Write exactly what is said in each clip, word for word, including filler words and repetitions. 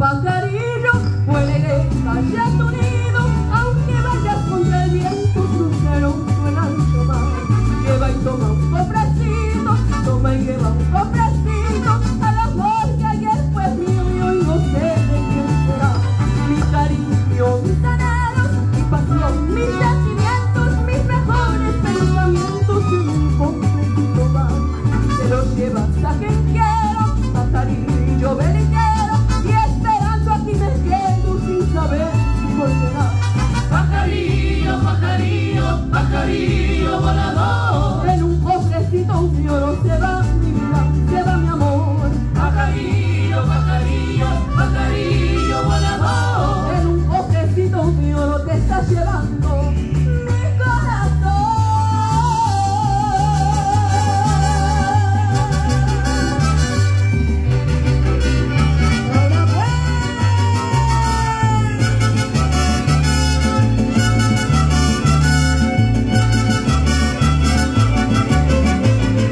pajarillo, vuele, calla tu nido, aunque vayas contra el viento, crucero en alto mar. Lleva y toma un cofrecito, toma y lleva un cofrecito, al amor que ayer fue mío y hoy no sé de quién será. Mi cariño, mis anhelos, mi pasión, mis sentimientos, mis mejores pensamientos en un cofrecito van. Te los llevas a quien quiero, pajarillo beliquero, y esperando aquí me quedo sin saber si volverá. Pajarillo, pajarillo, pajarillo volador, En un cofrecito un lloro se va mi vida, se va mi amor. pajarillo, pajarillo, pajarillo volador. En un cofrecito un lloro te está llevando mi corazón.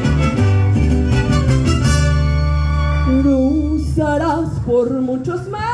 Cruzarás por muchos mares